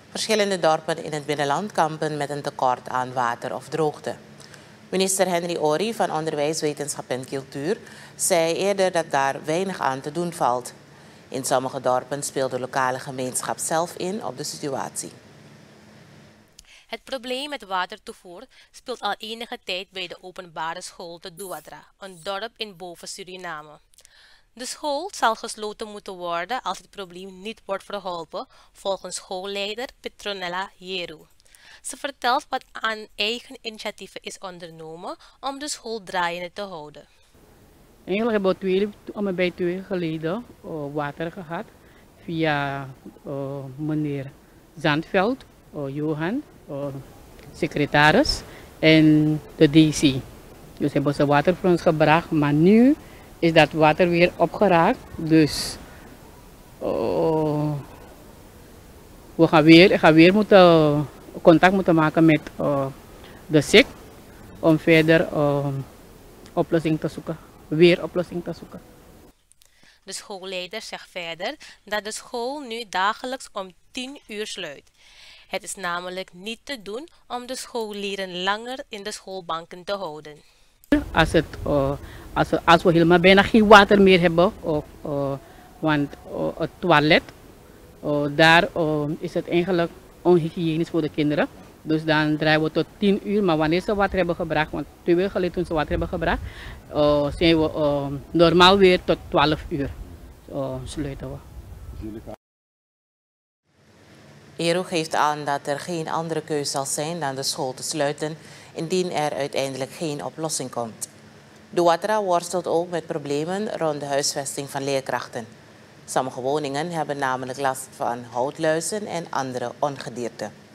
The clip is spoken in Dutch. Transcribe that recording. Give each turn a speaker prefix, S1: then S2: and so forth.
S1: Verschillende dorpen in het binnenland kampen met een tekort aan water of droogte. Minister Henry Ory van Onderwijs, Wetenschap en Cultuur zei eerder dat daar weinig aan te doen valt. In sommige dorpen speelt de lokale gemeenschap zelf in op de situatie.
S2: Het probleem met watertoevoer speelt al enige tijd bij de openbare school te Douadra, een dorp in Boven-Suriname. De school zal gesloten moeten worden als het probleem niet wordt verholpen, volgens schoolleider Petronella Jeru. Ze vertelt wat aan eigen initiatieven is ondernomen om de school draaiende te houden.
S3: Eigenlijk hebben we bij 2 jaar geleden water gehad via meneer Zandveld, Johan, secretaris en de DC. Dus hebben ze water voor ons gebracht, maar nu is dat water weer opgeraakt. Dus ik ga weer contact moeten maken met de SIC om verder oplossing te zoeken. Weer oplossing te zoeken.
S2: De schoolleider zegt verder dat de school nu dagelijks om 10 uur sluit. Het is namelijk niet te doen om de scholieren langer in de schoolbanken te houden.
S3: Als we helemaal bijna geen water meer hebben, want het toilet, daar is het eigenlijk onhygiënisch voor de kinderen. Dus dan draaien we tot 10 uur, maar wanneer ze water hebben gebracht, want 2 weken geleden toen ze water hebben gebracht, zijn we normaal weer tot 12 uur sluiten we.
S1: Jeru geeft aan dat er geen andere keus zal zijn dan de school te sluiten indien er uiteindelijk geen oplossing komt. Douadra worstelt ook met problemen rond de huisvesting van leerkrachten. Sommige woningen hebben namelijk last van houtluizen en andere ongedierte.